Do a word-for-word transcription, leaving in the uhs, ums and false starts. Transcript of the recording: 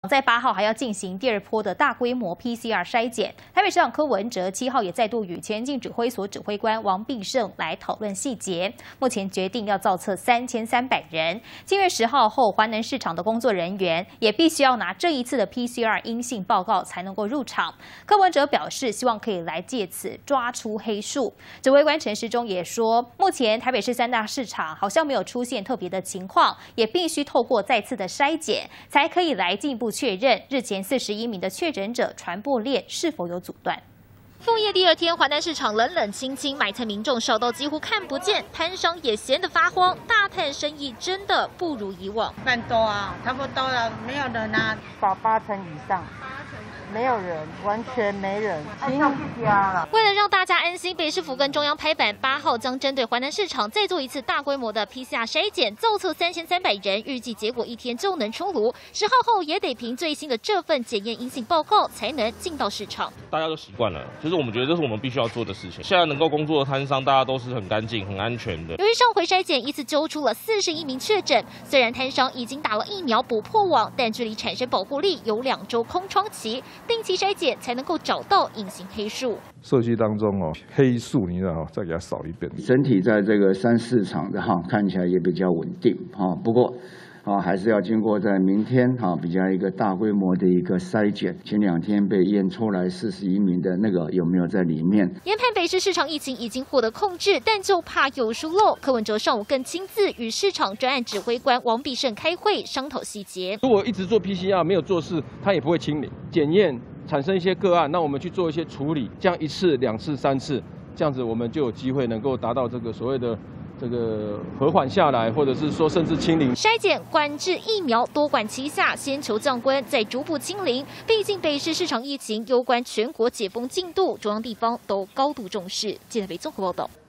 在八号还要进行第二波的大规模 P C R 筛检。台北市长柯文哲七号也再度与前进指挥所指挥官王必胜来讨论细节。目前决定要造册三千三百人。七月十号后，华南市场的工作人员也必须要拿这一次的 P C R 阴性报告才能够入场。柯文哲表示，希望可以来借此抓出黑数。指挥官陈时中也说，目前台北市三大市场好像没有出现特别的情况，也必须透过再次的筛检，才可以来进一步确认日前四十一名的确诊者传播链是否有阻断。 复业第二天，华南市场冷冷清清，买菜民众少到几乎看不见，摊商也闲得发慌，大摊生意真的不如以往。 蛮多啊，差不多了，没有人啊， 少八成以上。没有人，完全没人，停家了。 为了让大家安心，北市府跟中央拍板，八号将针对华南市场再做一次大规模的 P C R 筛检，造册三千三百人，预计结果一天就能出炉。十号后也得凭最新的这份检验阴性报告，才能进到市场。 大家都习惯了，就是我们觉得这是我们必须要做的事情。现在能够工作的摊商，大家都是很干净、很安全的。 由于上回筛检一次揪出了四十一名确诊，虽然摊商已经打了疫苗补破网，但距离产生保护力有两周空窗期。定期筛检才能够找到隐形黑数。 社区当中哦，黑数你知道再给它扫一遍。 整体在这个三市场的哈看起来也比较稳定哈，不过啊还是要经过在明天哈比较一个大规模的一个筛检。前两天被验出来四十一名的那个有没有在里面？ 研判北市市场疫情已经获得控制，但就怕有疏漏。柯文哲上午更亲自与市场专案指挥官王必胜开会商讨细节。 如果一直做 P C R 没有做事，他也不会清零检验。产生一些个案，那我们去做一些处理，这样一次、两次、三次，这样子我们就有机会能够达到这个所谓的这个和缓下来，或者是说甚至清零。 筛检、管制、疫苗多管齐下，先求降温，再逐步清零。毕竟北市市场疫情攸关全国解封进度，中央地方都高度重视。记者北综合报道。